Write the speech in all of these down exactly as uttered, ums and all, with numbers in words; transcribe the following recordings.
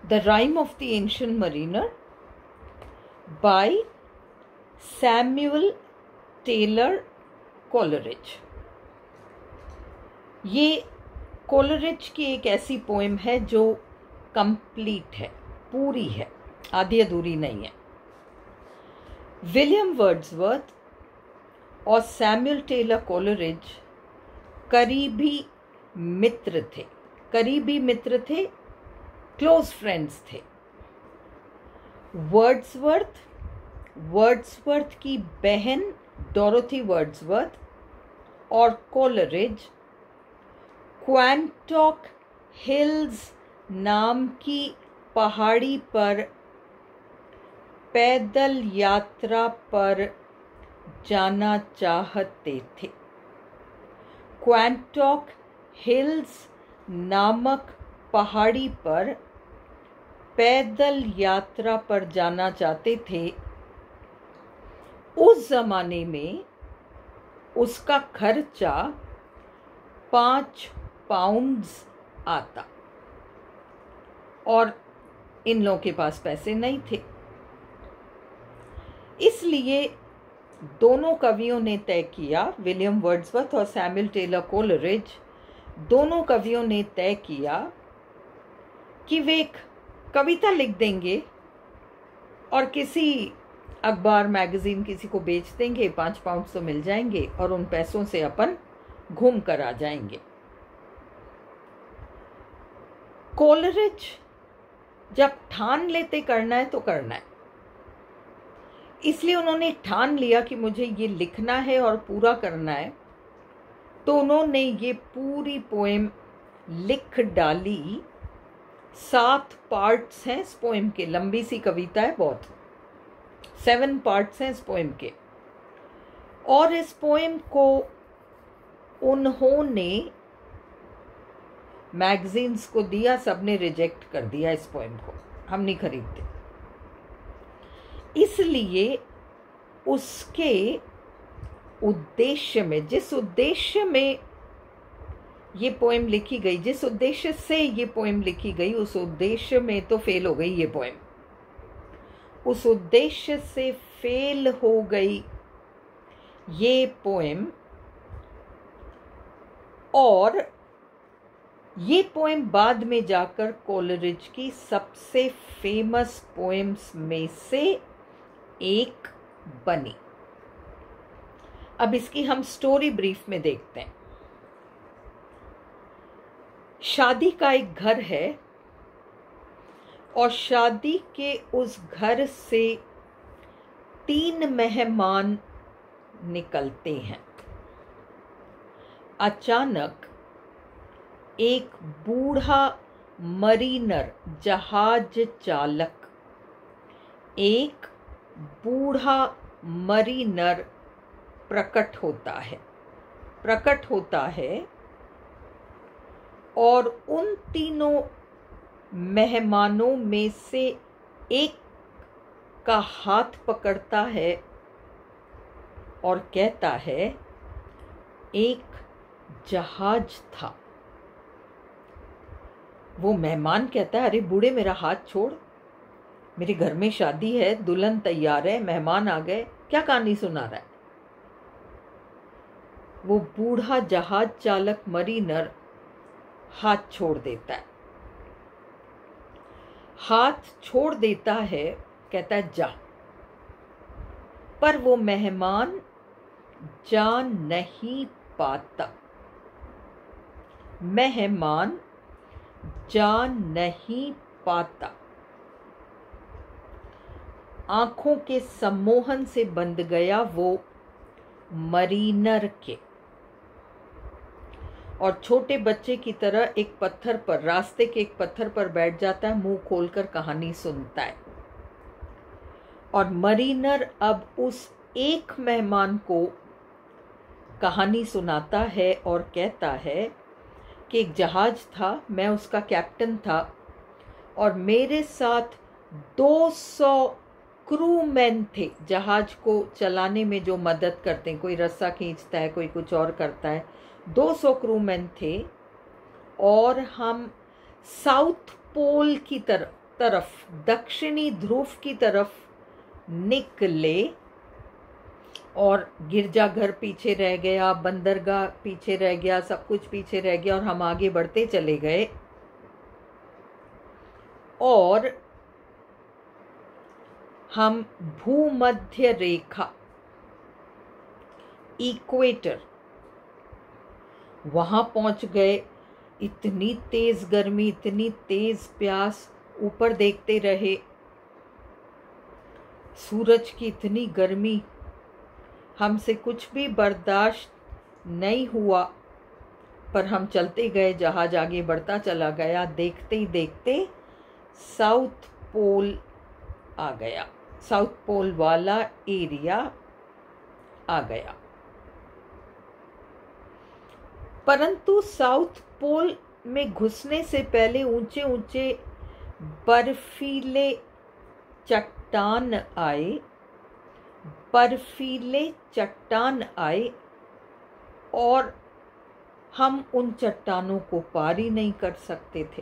The Rime of the Ancient Mariner by Samuel Taylor Coleridge। ये Coleridge की एक ऐसी पोएम है जो कंप्लीट है, पूरी है, आधी अधूरी नहीं है। विलियम वर्ड्सवर्थ और सैमुअल टेलर कोलरिज करीबी मित्र थे, करीबी मित्र थे, क्लोज फ्रेंड्स थे। वर्ड्सवर्थ वर्ड्सवर्थ की बहन डोरोथी वर्ड्सवर्थ और कोलरिज क्वांटॉक हिल्स नाम की पहाड़ी पर पैदल यात्रा पर जाना चाहते थे। क्वांटॉक हिल्स नामक पहाड़ी पर पैदल यात्रा पर जाना चाहते थे। उस जमाने में उसका खर्चा पाँच पाउंड्स आता और इन लोगों के पास पैसे नहीं थे। इसलिए दोनों कवियों ने तय किया, विलियम वर्ड्सवर्थ और सैमुअल टेलर कोलरिज, दोनों कवियों ने तय किया कि वे एक कविता लिख देंगे और किसी अखबार मैगजीन किसी को बेच देंगे, पाँच पाउंड तो मिल जाएंगे और उन पैसों से अपन घूम कर आ जाएंगे। कोलरिज जब ठान लेते करना है तो करना है, इसलिए उन्होंने ठान लिया कि मुझे ये लिखना है और पूरा करना है। तो उन्होंने ये पूरी पोएम लिख डाली। सात पार्ट्स हैं इस पोएम के, लंबी सी कविता है बहुत, सेवन पार्ट्स हैं इस पोएम के। और इस पोएम को उन्होंने मैगजीन्स को दिया, सबने रिजेक्ट कर दिया इस पोएम को, हम नहीं खरीदते। इसलिए उसके उद्देश्य में, जिस उद्देश्य में ये पोएम लिखी गई, जिस उद्देश्य से ये पोएम लिखी गई, उस उद्देश्य में तो फेल हो गई ये पोएम। उस उद्देश्य से फेल हो गई ये पोएम। और ये पोएम बाद में जाकर कोलरिज की सबसे फेमस पोएम्स में से एक बनी। अब इसकी हम स्टोरी ब्रीफ में देखते हैं। शादी का एक घर है और शादी के उस घर से तीन मेहमान निकलते हैं। अचानक एक बूढ़ा मरीनर, जहाज चालक, एक बूढ़ा मरीनर प्रकट होता है प्रकट होता है और उन तीनों मेहमानों में से एक का हाथ पकड़ता है और कहता है, एक जहाज था। वो मेहमान कहता है, अरे बूढ़े मेरा हाथ छोड़, मेरे घर में शादी है, दुल्हन तैयार है, मेहमान आ गए, क्या कहानी सुना रहा है। वो बूढ़ा जहाज चालक मरीनर हाथ छोड़ देता है, हाथ छोड़ देता है, कहता है जा। पर वो मेहमान जा नहीं पाता, मेहमान जा नहीं पाता। आंखों के सम्मोहन से बंध गया वो मरीनर के, और छोटे बच्चे की तरह एक पत्थर पर, रास्ते के एक पत्थर पर बैठ जाता है, मुंह खोलकर कहानी सुनता है। और मरीनर अब उस एक मेहमान को कहानी सुनाता है और कहता है कि एक जहाज था, मैं उसका कैप्टन था और मेरे साथ दो सौ क्रू मैन थे, जहाज को चलाने में जो मदद करते हैं, कोई रस्सा खींचता है, कोई कुछ और करता है, दो सौ क्रूमैन थे। और हम साउथ पोल की तरफ तरफ, दक्षिणी ध्रुव की तरफ निकले और गिरजाघर पीछे रह गया, बंदरगाह पीछे रह गया, सब कुछ पीछे रह गया और हम आगे बढ़ते चले गए। और हम भूमध्य रेखा, इक्वेटर, वहां पहुंच गए। इतनी तेज गर्मी, इतनी तेज प्यास, ऊपर देखते रहे, सूरज की इतनी गर्मी, हमसे कुछ भी बर्दाश्त नहीं हुआ, पर हम चलते गए, जहाज आगे बढ़ता चला गया। देखते ही देखते साउथ पोल आ गया, साउथ पोल वाला एरिया आ गया। परंतु साउथ पोल में घुसने से पहले ऊंचे ऊंचे बर्फीले चट्टान आए, बर्फीले चट्टान आए और हम उन चट्टानों को पार ही नहीं कर सकते थे।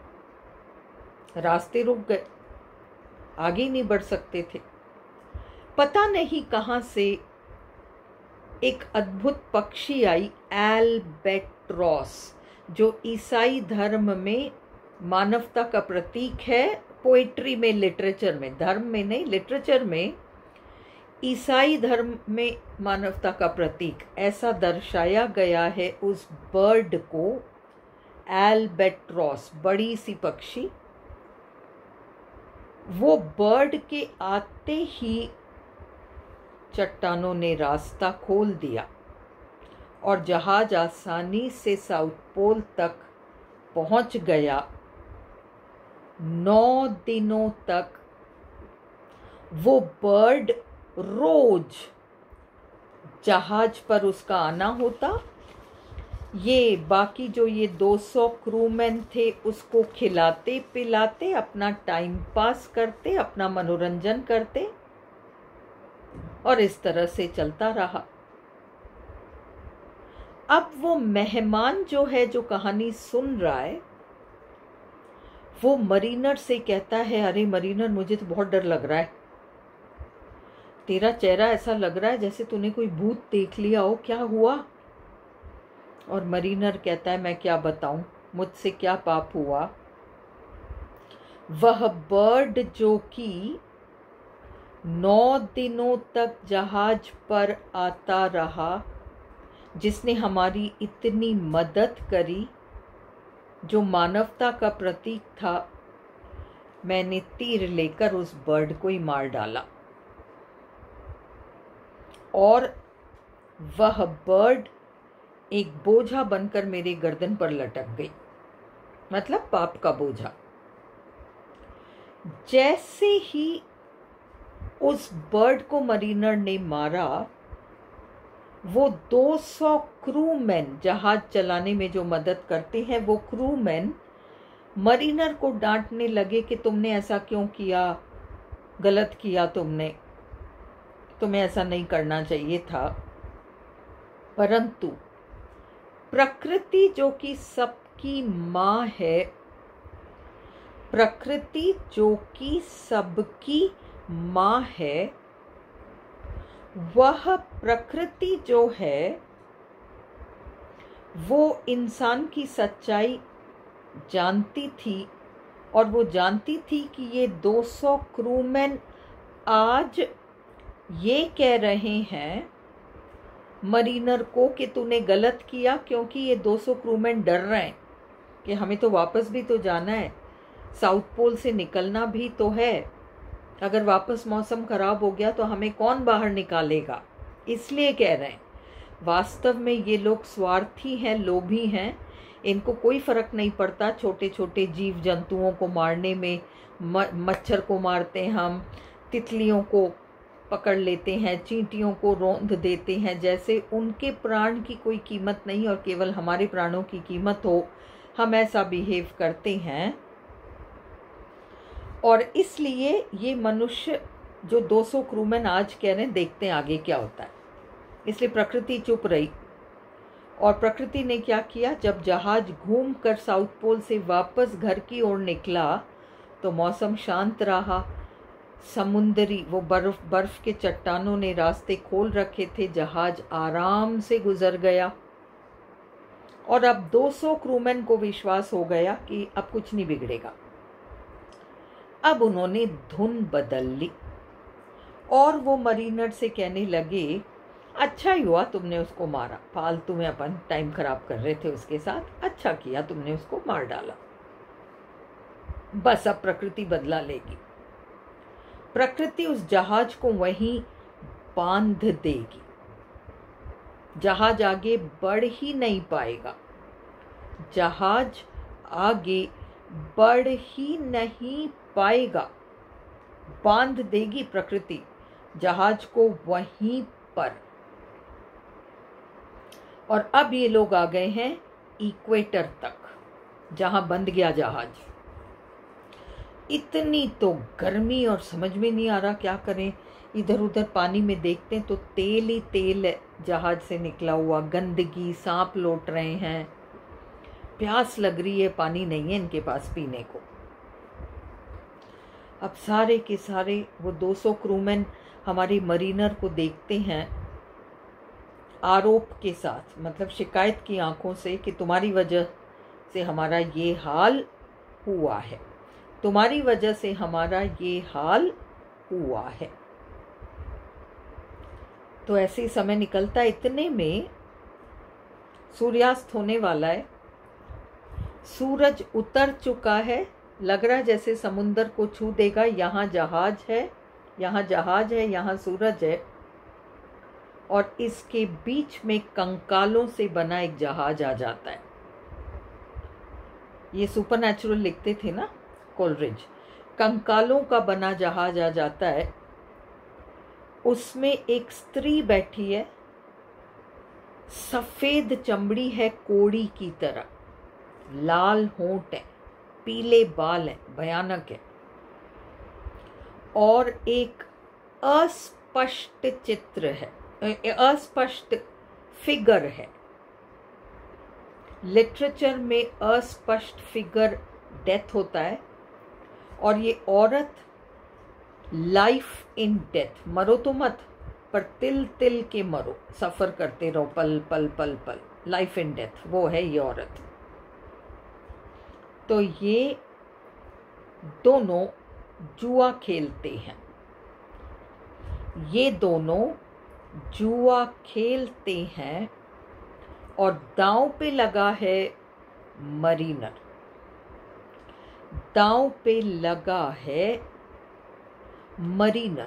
रास्ते रुक गए, आगे नहीं बढ़ सकते थे। पता नहीं कहां से एक अद्भुत पक्षी आई, एल्बेट्रॉस, जो ईसाई धर्म में मानवता का प्रतीक है। पोएट्री में, लिटरेचर में, धर्म में नहीं, लिटरेचर में ईसाई धर्म में मानवता का प्रतीक ऐसा दर्शाया गया है उस बर्ड को, एल्बेट्रॉस, बड़ी सी पक्षी। वो बर्ड के आते ही चट्टानों ने रास्ता खोल दिया और जहाज आसानी से साउथ पोल तक पहुंच गया। नौ दिनों तक वो बर्ड रोज जहाज पर उसका आना होता। ये बाकी जो ये दो सौ क्रूमैन थे उसको खिलाते पिलाते, अपना टाइम पास करते, अपना मनोरंजन करते और इस तरह से चलता रहा। अब वो मेहमान जो है, जो कहानी सुन रहा है, वो मरीनर से कहता है, अरे मरीनर, मुझे तो बहुत डर लग रहा है, तेरा चेहरा ऐसा लग रहा है जैसे तूने कोई भूत देख लिया हो, क्या हुआ? और मरीनर कहता है, मैं क्या बताऊं, मुझसे क्या पाप हुआ। वह बर्ड जो कि नौ दिनों तक जहाज पर आता रहा, जिसने हमारी इतनी मदद करी, जो मानवता का प्रतीक था, मैंने तीर लेकर उस बर्ड को ही मार डाला और वह बर्ड एक बोझा बनकर मेरे गर्दन पर लटक गई, मतलब पाप का बोझा। जैसे ही उस बर्ड को मरीनर ने मारा, वो दो सौ क्रूमैन, जहाज चलाने में जो मदद करते हैं, वो क्रूमैन मरीनर को डांटने लगे कि तुमने ऐसा क्यों किया, गलत किया तुमने, तुम्हें ऐसा नहीं करना चाहिए था। परंतु प्रकृति जो कि सबकी माँ है, प्रकृति जो कि सबकी माँ है, वह प्रकृति जो है वो इंसान की सच्चाई जानती थी और वो जानती थी कि ये दो सौ क्रूमैन आज ये कह रहे हैं मरीनर को कि तूने गलत किया, क्योंकि ये दो सौ क्रूमैन डर रहे हैं कि हमें तो वापस भी तो जाना है, साउथ पोल से निकलना भी तो है, अगर वापस मौसम खराब हो गया तो हमें कौन बाहर निकालेगा, इसलिए कह रहे हैं। वास्तव में ये लोग स्वार्थी हैं, लोभी हैं, इनको कोई फर्क नहीं पड़ता छोटे छोटे जीव जंतुओं को मारने में। मच्छर को मारते हम, तितलियों को पकड़ लेते हैं, चींटियों को रौंद देते हैं, जैसे उनके प्राण की कोई कीमत नहीं और केवल हमारे प्राणों की कीमत हो, हम ऐसा बिहेव करते हैं। और इसलिए ये मनुष्य जो दो सौ क्रूमैन आज कह रहे हैं, देखते हैं आगे क्या होता है। इसलिए प्रकृति चुप रही और प्रकृति ने क्या किया, जब जहाज घूमकर साउथ पोल से वापस घर की ओर निकला तो मौसम शांत रहा। समुद्री वो बर्फ बर्फ के चट्टानों ने रास्ते खोल रखे थे, जहाज आराम से गुजर गया। और अब दो सौ क्रूमैन को विश्वास हो गया कि अब कुछ नहीं बिगड़ेगा। अब उन्होंने धुन बदल ली और वो मरीनर से कहने लगे, अच्छा ही हुआ तुमने उसको मारा, फालतू में अपन टाइम खराब कर रहे थे उसके साथ, अच्छा किया तुमने उसको मार डाला। बस अब प्रकृति बदला लेगी, प्रकृति उस जहाज को वहीं बांध देगी, जहाज आगे बढ़ ही नहीं पाएगा, जहाज आगे बढ़ ही नहीं पाएगा, बांध देगी प्रकृति जहाज को वहीं पर। और अब ये लोग आ गए हैं इक्वेटर तक, जहां बंद गया जहाज। इतनी तो गर्मी और समझ में नहीं आ रहा क्या करें। इधर उधर पानी में देखते हैं तो तेल ही तेल है जहाज से निकला हुआ, गंदगी, सांप लौट रहे हैं, प्यास लग रही है, पानी नहीं है इनके पास पीने को। अब सारे के सारे वो दो सौ क्रूमैन हमारे मरीनर को देखते हैं आरोप के साथ, मतलब शिकायत की आंखों से, कि तुम्हारी वजह से हमारा ये हाल हुआ है, तुम्हारी वजह से हमारा ये हाल हुआ है। तो ऐसे ही समय निकलता, इतने में सूर्यास्त होने वाला है, सूरज उतर चुका है, लग रहा है जैसे समुंदर को छू देगा। यहाँ जहाज है, यहाँ जहाज है, यहाँ सूरज है, और इसके बीच में कंकालों से बना एक जहाज आ जाता है। ये सुपरनैचुरल लिखते थे ना कोलरिज, कंकालों का बना जहाज आ जाता है। उसमें एक स्त्री बैठी है, सफेद चमड़ी है कोड़ी की तरह, लाल होंठ है, पीले बाल हैं, भयानक है, और एक अस्पष्ट चित्र है, अस्पष्ट फिगर है। लिटरेचर में अस्पष्ट फिगर डेथ होता है, और ये औरत लाइफ इन डेथ, मरो तो मत पर तिल तिल के मरो, सफ़र करते रहो पल पल पल पल, लाइफ इन डेथ, वो है ये औरत। तो ये दोनों जुआ खेलते हैं, ये दोनों जुआ खेलते हैं, और दांव पे लगा है मरीनर, दांव पे लगा है मरीनर।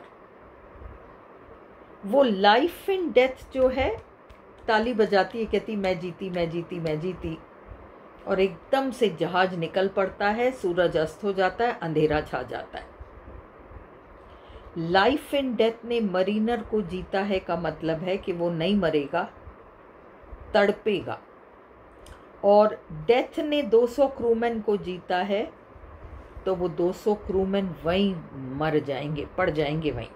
वो लाइफ इन डेथ जो है ताली बजाती है, कहती मैं जीती मैं जीती मैं जीती, और एकदम से जहाज निकल पड़ता है, सूरज अस्त हो जाता है, अंधेरा छा जाता है। लाइफ इन डेथ ने मरीनर को जीता है का मतलब है कि वो नहीं मरेगा, तड़पेगा, और डेथ ने दो सौ क्रूमैन को जीता है, तो वो दो सौ क्रूमैन वहीं मर जाएंगे, पड़ जाएंगे वहीं।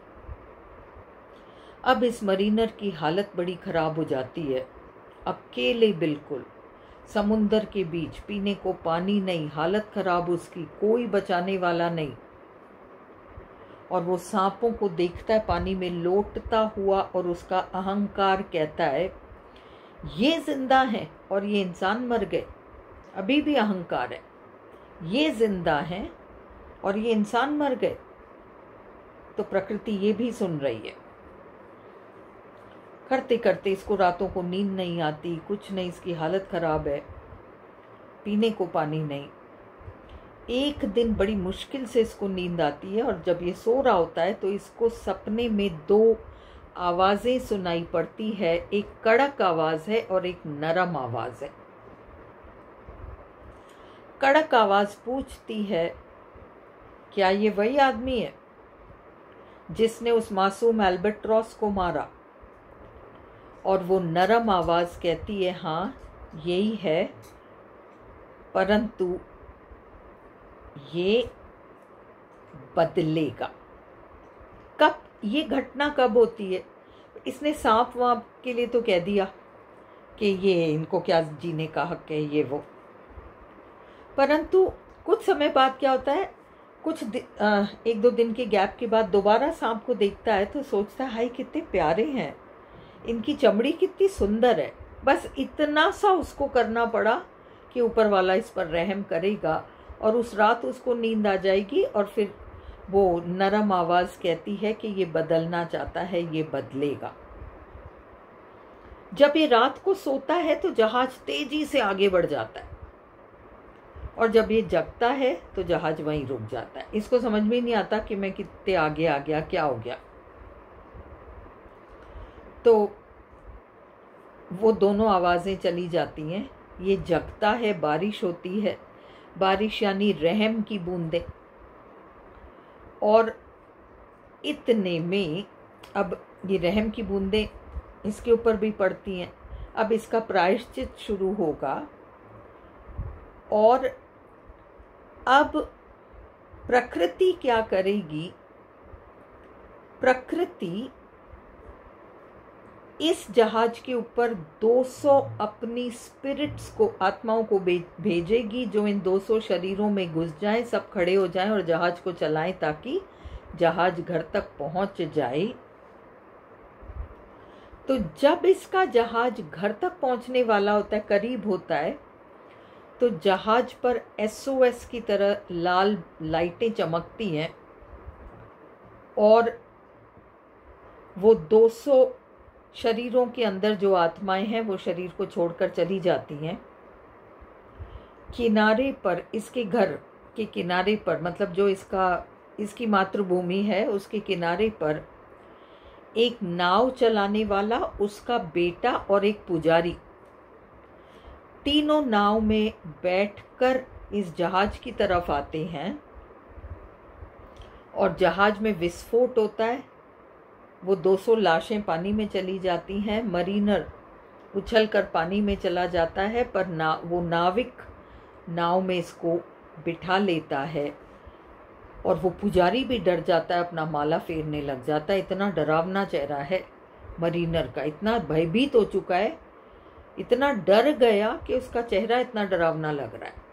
अब इस मरीनर की हालत बड़ी खराब हो जाती है, अकेले बिल्कुल समुंदर के बीच, पीने को पानी नहीं, हालत खराब उसकी, कोई बचाने वाला नहीं। और वो सांपों को देखता है पानी में लोटता हुआ, और उसका अहंकार कहता है ये जिंदा है और ये इंसान मर गए। अभी भी अहंकार है, ये जिंदा है और ये इंसान मर गए। तो प्रकृति ये भी सुन रही है। करते करते इसको रातों को नींद नहीं आती, कुछ नहीं, इसकी हालत खराब है, पीने को पानी नहीं। एक दिन बड़ी मुश्किल से इसको नींद आती है, और जब ये सो रहा होता है तो इसको सपने में दो आवाज़ें सुनाई पड़ती है, एक कड़क आवाज़ है और एक नरम आवाज़ है। कड़क आवाज़ पूछती है क्या ये वही आदमी है जिसने उस मासूम एल्बेट्रॉस को मारा? और वो नरम आवाज़ कहती है हाँ यही है, परंतु ये बदलेगा। कब ये घटना कब होती है? इसने सांप वाप के लिए तो कह दिया कि ये इनको क्या जीने का हक है, ये वो, परंतु कुछ समय बाद क्या होता है, कुछ आ, एक दो दिन के गैप के बाद दोबारा सांप को देखता है तो सोचता है हाय कितने प्यारे हैं, इनकी चमड़ी कितनी सुंदर है। बस इतना सा उसको करना पड़ा कि ऊपर वाला इस पर रहम करेगा और उस रात उसको नींद आ जाएगी और फिर वो नरम आवाज़ कहती है कि ये बदलना चाहता है, ये बदलेगा। जब ये रात को सोता है तो जहाज तेजी से आगे बढ़ जाता है और जब ये जगता है तो जहाज वहीं रुक जाता है। इसको समझ में नहीं आता कि मैं कितने आगे आ गया, क्या हो गया। तो वो दोनों आवाज़ें चली जाती हैं। ये जगता है, बारिश होती है, बारिश यानी रहम की बूंदें, और इतने में अब ये रहम की बूंदें इसके ऊपर भी पड़ती हैं। अब इसका प्रायश्चित शुरू होगा और अब प्रकृति क्या करेगी? प्रकृति इस जहाज के ऊपर दो सौ अपनी स्पिरिट्स को, आत्माओं को भेजेगी जो इन दो सौ शरीरों में घुस जाएं, सब खड़े हो जाएं और जहाज को चलाएं ताकि जहाज घर तक पहुंच जाए। तो जब इसका जहाज घर तक पहुंचने वाला होता है, करीब होता है, तो जहाज पर एस ओ एस की तरह लाल लाइटें चमकती हैं और वो दो सौ शरीरों के अंदर जो आत्माएं हैं वो शरीर को छोड़कर चली जाती हैं। किनारे पर, इसके घर के किनारे पर, मतलब जो इसका इसकी मातृभूमि है उसके किनारे पर एक नाव चलाने वाला, उसका बेटा और एक पुजारी, तीनों नाव में बैठकर इस जहाज की तरफ आते हैं और जहाज में विस्फोट होता है। वो दो सौ लाशें पानी में चली जाती हैं। मरीनर उछलकर पानी में चला जाता है पर ना वो नाविक नाव में इसको बिठा लेता है और वो पुजारी भी डर जाता है, अपना माला फेरने लग जाता है। इतना डरावना चेहरा है मरीनर का, इतना भयभीत हो चुका है, इतना डर गया कि उसका चेहरा इतना डरावना लग रहा है।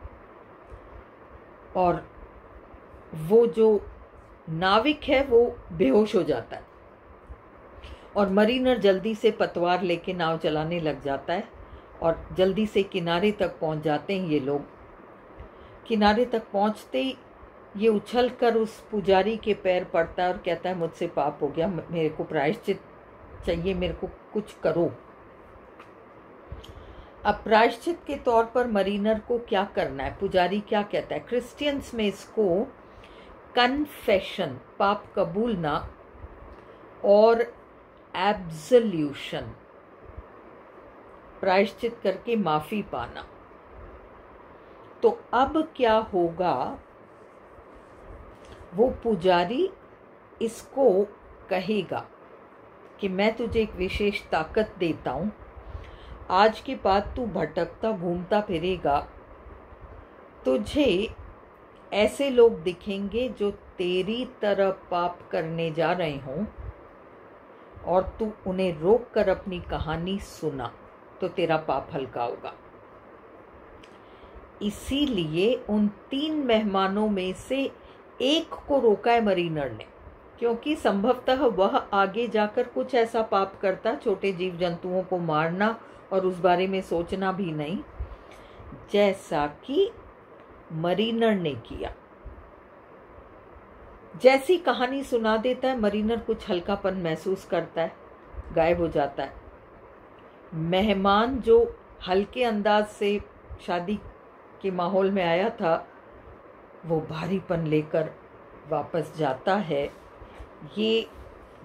और वो जो नाविक है वो बेहोश हो जाता है और मरीनर जल्दी से पतवार लेके नाव चलाने लग जाता है और जल्दी से किनारे तक पहुंच जाते हैं ये लोग। किनारे तक पहुंचते ही ये उछल कर उस पुजारी के पैर पड़ता है और कहता है मुझसे पाप हो गया, मेरे को प्रायश्चित चाहिए, मेरे को कुछ करो। अब प्रायश्चित के तौर पर मरीनर को क्या करना है? पुजारी क्या कहता है? क्रिश्चियंस में इसको कन्फेशन, पाप कबूलना, और एब्सोल्यूशन, प्रायश्चित करके माफी पाना। तो अब क्या होगा? वो पुजारी इसको कहेगा कि मैं तुझे एक विशेष ताकत देता हूं, आज के बाद तू भटकता घूमता फिरेगा, तुझे ऐसे लोग दिखेंगे जो तेरी तरह पाप करने जा रहे हों और तू उन्हें रोक कर अपनी कहानी सुना तो तेरा पाप हल्का होगा। इसीलिए उन तीन मेहमानों में से एक को रोका है मरीनर ने, क्योंकि संभवतः वह आगे जाकर कुछ ऐसा पाप करता, छोटे जीव जंतुओं को मारना और उस बारे में सोचना भी नहीं, जैसा कि मरीनर ने किया। जैसी कहानी सुना देता है, मरीनर कुछ हल्कापन महसूस करता है, गायब हो जाता है। मेहमान जो हल्के अंदाज से शादी के माहौल में आया था, वो भारीपन लेकर वापस जाता है। ये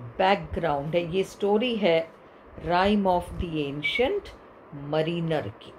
बैकग्राउंड है, ये स्टोरी है rime of the ancient mariner की।